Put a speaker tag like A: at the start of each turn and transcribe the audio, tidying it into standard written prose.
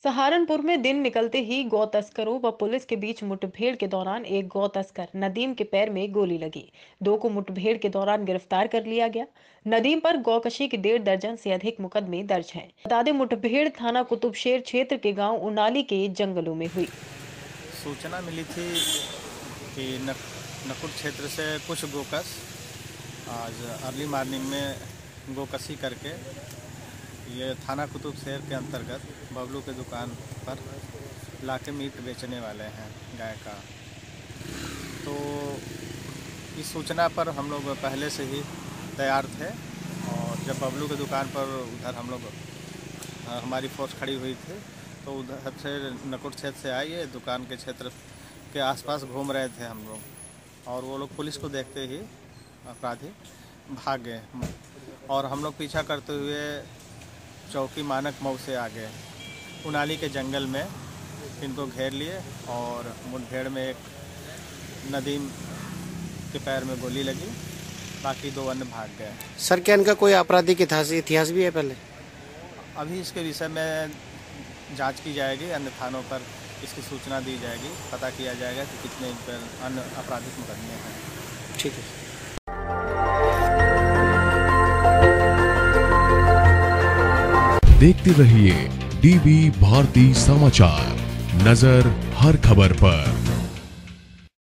A: सहारनपुर में दिन निकलते ही गौ तस्करों व पुलिस के बीच मुठभेड़ के दौरान एक गौ तस्कर नदीम के पैर में गोली लगी। दो को मुठभेड़ के दौरान गिरफ्तार कर लिया गया। नदीम पर गौकशी के 1.5 दर्जन से अधिक मुकदमे दर्ज हैं। बता दें, मुठभेड़ थाना कुतुबशेर क्षेत्र के गांव उनाली के जंगलों में हुई।
B: सूचना मिली थी कि नकुट क्षेत्र से कुछ गोकस आज अर्ली मॉर्निंग में गोकशी करके ये थाना कुतुब शहर के अंतर्गत बबलू के दुकान पर लाके मीट बेचने वाले हैं गाय का। तो इस सूचना पर हम लोग पहले से ही तैयार थे और जब बबलू के दुकान पर उधर हम लोग हमारी फोर्स खड़ी हुई थी तो उधर से नकुट क्षेत्र से आए दुकान के क्षेत्र के आसपास घूम रहे थे हम लोग और वो लोग पुलिस को देखते ही अपराधी भाग गए और हम लोग पीछा करते हुए चौकी मानक मऊ से आ गए। उनाली के जंगल में इनको घेर लिए और मुठभेड़ में एक नदीम के पैर में गोली लगी, बाकी दो अन्य भाग गए।
C: सर, क्या इनका कोई आपराधिक इतिहास भी है पहले?
B: अभी इसके विषय में जांच की जाएगी, अन्य थानों पर इसकी सूचना दी जाएगी, पता किया जाएगा कि कितने इन पर अन्य आपराधिक मुकदमे हैं।
C: ठीक है।
D: देखते रहिए डीवी भारती समाचार, नजर हर खबर पर।